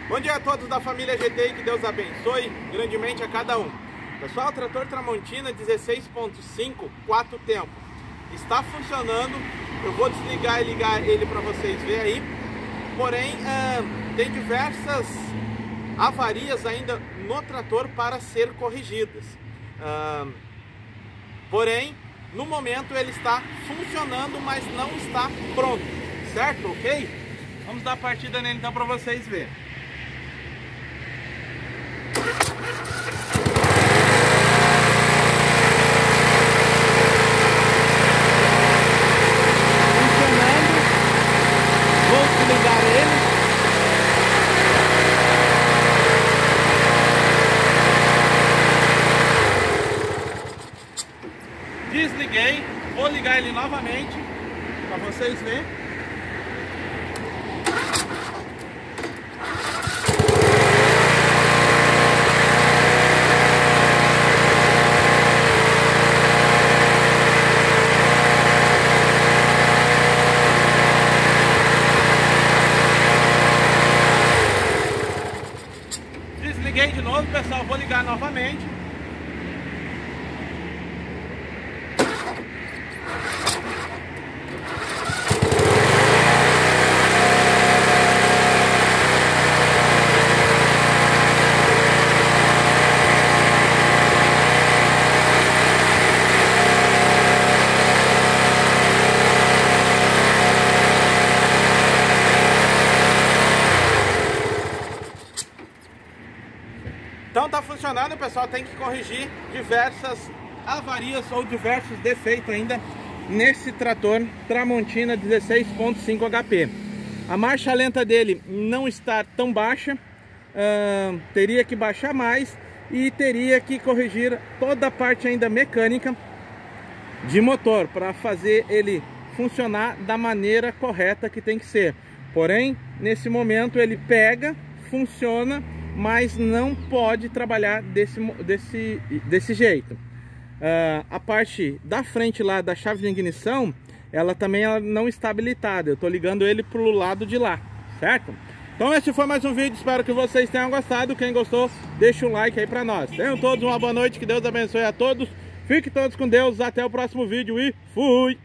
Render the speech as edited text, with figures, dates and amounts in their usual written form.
Bom dia a todos da família GT e que Deus abençoe grandemente a cada um. Pessoal, o trator Tramontina 16.5, 4 tempo. Está funcionando. Eu vou desligar e ligar ele para vocês verem aí. Porém, tem diversas avarias ainda no trator para ser corrigidas. Porém, no momento ele está funcionando, mas não está pronto, certo? Ok? Vamos dar partida nele então para vocês verem. Funcionando. Vou desligar ele. Desliguei, vou ligar ele novamente para vocês verem. Desliguei de novo, pessoal, vou ligar novamente. Então tá funcionando, pessoal. Tem que corrigir diversas avarias ou diversos defeitos ainda nesse trator Tramontina 16.5 HP. A marcha lenta dele não está tão baixa, teria que baixar mais e teria que corrigir toda a parte ainda mecânica de motor para fazer ele funcionar da maneira correta que tem que ser. Porém, nesse momento ele pega, funciona, mas não pode trabalhar desse jeito. A parte da frente lá da chave de ignição, ela também não está habilitada. Eu estou ligando ele para o lado de lá, certo? Então esse foi mais um vídeo, espero que vocês tenham gostado. Quem gostou, deixa um like aí para nós. Tenham todos uma boa noite, que Deus abençoe a todos. Fiquem todos com Deus, até o próximo vídeo e fui!